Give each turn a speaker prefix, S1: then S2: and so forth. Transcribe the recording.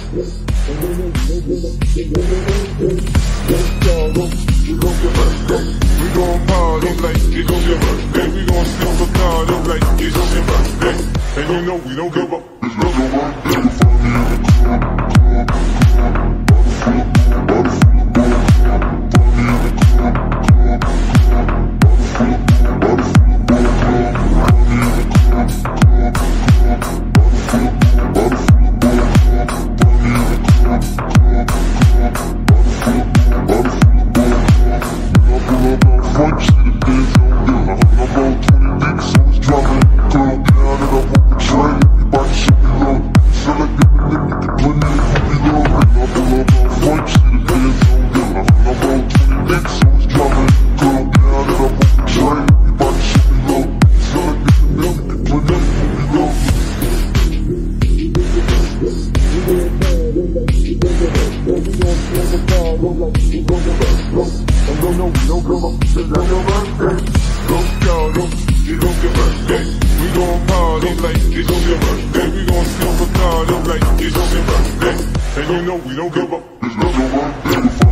S1: We gon' party like it's gon' be a birthday. We gon' sip a card up like it's gon' be a birthday. And you know we don't give up. It's not your birthday. We gon' party like it's gon' be a birthday. We gon' sip a card up like it's gon' be a birthday. And you know we don't give up. It's not your birthday.